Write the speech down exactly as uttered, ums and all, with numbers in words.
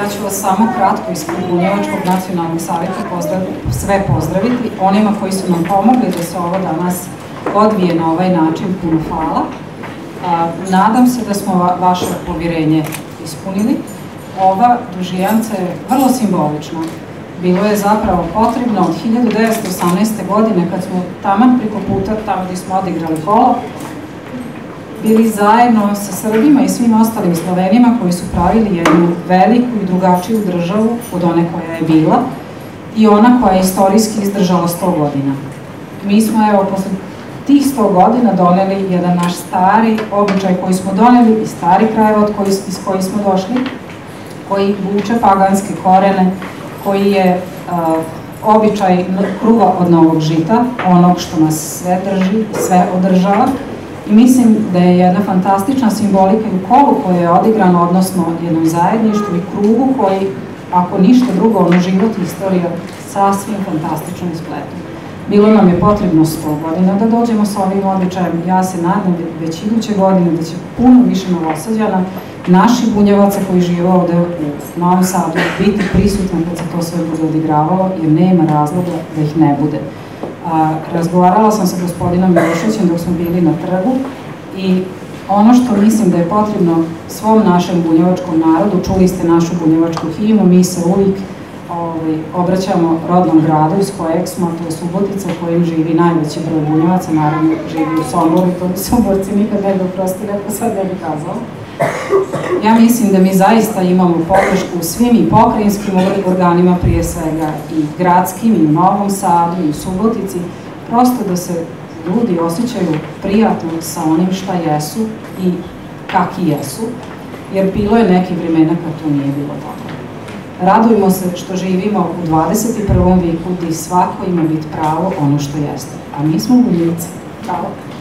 ja ću vas samo kratko ispred Bunjevačkog nacionalnog savjeta sve pozdraviti. Onima koji su nam pomogli da se ovo danas odvije na ovaj način, puno hvala. Nadam se da smo vaše povjerenje ispunili. Ova dužijanca je vrlo simbolična. Bilo je zapravo potrebno od hiljadu devetsto osamnaeste. godine, kad smo taman preko puta, tamo gdje smo odigrali kolo, bili zajedno sa Srbima i svim ostalim Slovenima koji su pravili jednu veliku i drugačiju državu od one koja je bila i ona koja je istorijski izdržala sto godina. Mi smo, evo, posle tih sto godina doneli jedan naš stari običaj koji smo doneli i stari krajeva iz kojih smo došli, koji vuče paganske korene, koji je običaj kruva od novog žita, onog što nas sve drži i sve održava. I mislim da je jedna fantastična simbolika i u kolu koje je odigrano, odnosno jednom zajedništvu i krugu koji, ako ništa drugo, ono život i istorija sasvim fantastično ispletu. Bilo nam je potrebno sto godina da dođemo sa ovim običajem. Ja se nadam već iduće godine da će puno više Novosađana, naših Bunjevaca koji žive ovde u Novom Sadu, biti prisutni kad se to sve bude odigravalo, jer nema razloga da ih ne bude. Razgovarala sam sa gospodinom Miloševićem dok smo bili na trgu i ono što mislim da je potrebno svom našem bunjevačkom narodu, čuli ste našu bunjevačku himnu, mi se uvijek obraćamo rodnom gradu iz kojeg smo, to je Subotica u kojem živi najveći broj Bunjevaca, naravno živi u Somboru i to bi Somborci nikad ne bi oprostili, ako sad ne bi kazala. Ja mislim da mi zaista imamo podršku u svim i pokrajinskim organima, prije svega i gradskim, i u Novom Sadu, i u Subotici, prosto da se ljudi osjećaju prijatno sa onim šta jesu i kakvi jesu, jer bilo je neke vremena kad to nije bilo tako. Radujemo se što živimo u dvadeset i prvom vijeku gdje svako ima biti pravo ono što jeste, a mi smo Bunjevci. Bravo.